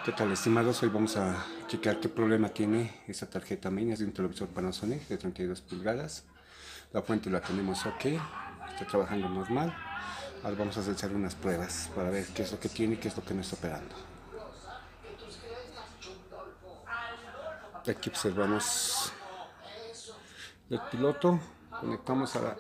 ¿Qué tal, estimados? Hoy vamos a checar qué problema tiene esta tarjeta main. Es de un televisor Panasonic de 32 pulgadas. La fuente la tenemos ok, está trabajando normal. Ahora vamos a hacer unas pruebas para ver qué es lo que tiene y qué es lo que no está operando. Aquí observamos el piloto. Conectamos a la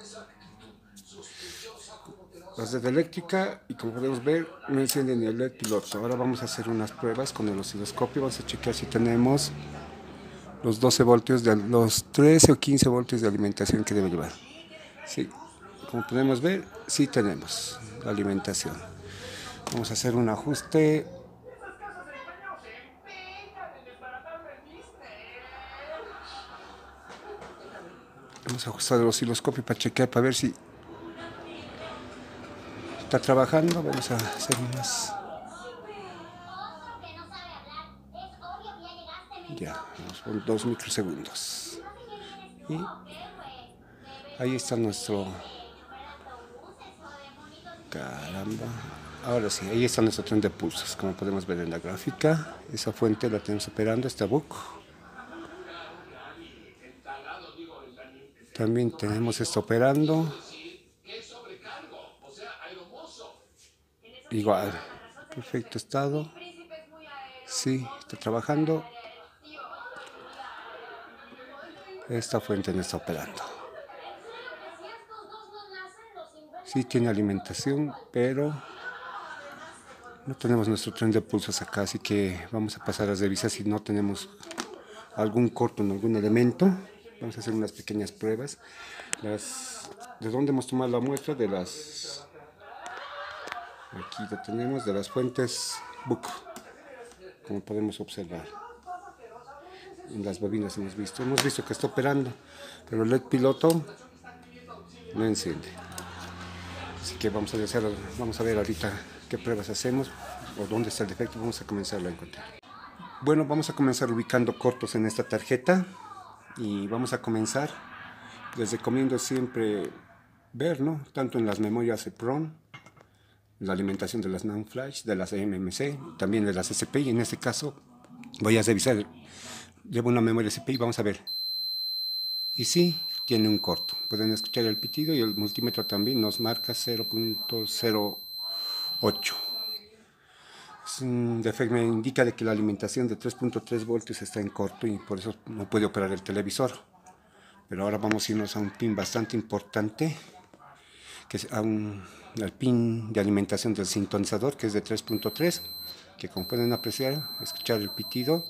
red eléctrica y como podemos ver no enciende ni el LED piloto. Ahora vamos a hacer unas pruebas con el osciloscopio. Vamos a chequear si tenemos los 12 voltios, los 13 o 15 voltios de alimentación que debe llevar. Sí, como podemos ver, sí tenemos la alimentación. Vamos a hacer un ajuste. Vamos a ajustar el osciloscopio para chequear, para ver si está trabajando. Vamos a hacer unas... Ya, vamos por 2 microsegundos. Y ahí está nuestro... Caramba. Ahora sí, ahí está nuestro tren de pulsos, como podemos ver en la gráfica. Esa fuente la tenemos operando, esta BUC. También tenemos esto operando. Igual, perfecto estado. Sí, está trabajando. Esta fuente no está operando. Sí tiene alimentación, pero no tenemos nuestro tren de pulsos acá, así que vamos a pasar a revisar si no tenemos algún corto en algún elemento. Vamos a hacer unas pequeñas pruebas. ¿De dónde hemos tomado la muestra? De las... Aquí lo tenemos, de las fuentes BUC, como podemos observar. En las bobinas hemos visto que está operando, pero el LED piloto no enciende. Así que vamos a ver ahorita qué pruebas hacemos o dónde está el defecto. Vamos a comenzar a encontrar. Bueno, vamos a comenzar ubicando cortos en esta tarjeta y vamos a comenzar. Les recomiendo siempre ver, ¿no? Tanto en las memorias EEPROM, la alimentación de las NAND flash, de las eMMC, también de las SPI. En este caso voy a revisar, llevo una memoria SPI, vamos a ver. Y sí, tiene un corto. Pueden escuchar el pitido y el multímetro también nos marca 0.08. Es un defecto, me indica de que la alimentación de 3.3 voltios está en corto y por eso no puede operar el televisor. Pero ahora vamos a irnos a un pin bastante importante, que es al pin de alimentación del sintonizador, que es de 3.3, que como pueden apreciar, escuchar el pitido.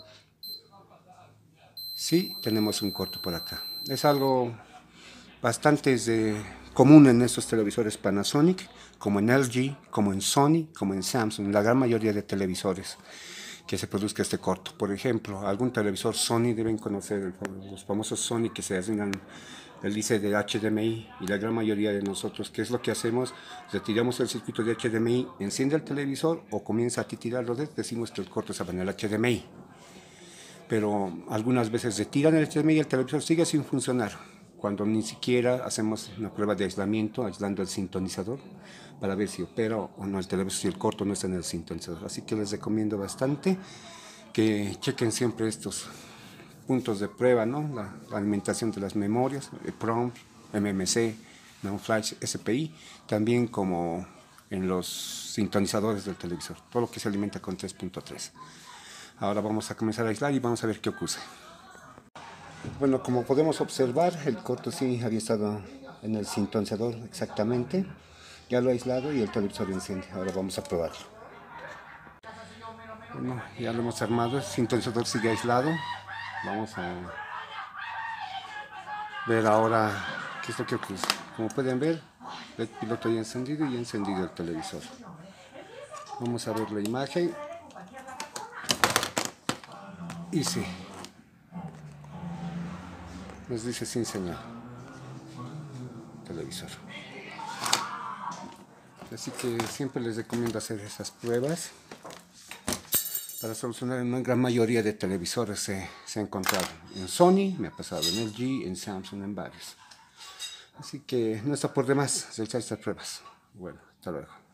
Sí, tenemos un corto por acá. Es algo bastante común en estos televisores Panasonic, como en LG, como en Sony, como en Samsung, la gran mayoría de televisores que se produzca este corto. Por ejemplo, algún televisor Sony deben conocer los famosos Sony que se asignan el IC de HDMI, y la gran mayoría de nosotros, ¿qué es lo que hacemos? Retiramos el circuito de HDMI, enciende el televisor o comienza a titirarlo, decimos que el corto estaba en el HDMI. Pero algunas veces retiran el HDMI y el televisor sigue sin funcionar, cuando ni siquiera hacemos una prueba de aislamiento, aislando el sintonizador, para ver si opera o no el televisor, si el corto no está en el sintonizador. Así que les recomiendo bastante que chequen siempre estos puntos de prueba, ¿no? La alimentación de las memorias, EEPROM, MMC, NAND flash, SPI, también como en los sintonizadores del televisor, todo lo que se alimenta con 3.3. Ahora vamos a comenzar a aislar y vamos a ver qué ocurre. Bueno, como podemos observar, el corto sí había estado en el sintonizador exactamente. Ya lo he aislado y el televisor enciende. Ahora vamos a probarlo. Bueno, ya lo hemos armado, el sintonizador sigue aislado. Vamos a ver ahora qué es lo que ocurre. Como pueden ver, el piloto ya encendido y encendido el televisor. Vamos a ver la imagen. Y sí, nos dice sin señal televisor. Así que siempre les recomiendo hacer esas pruebas para solucionar. En una gran mayoría de televisores se ha encontrado. En Sony me ha pasado, en LG, en Samsung, en varios. Así que no está por demás realizar estas pruebas. Bueno, hasta luego.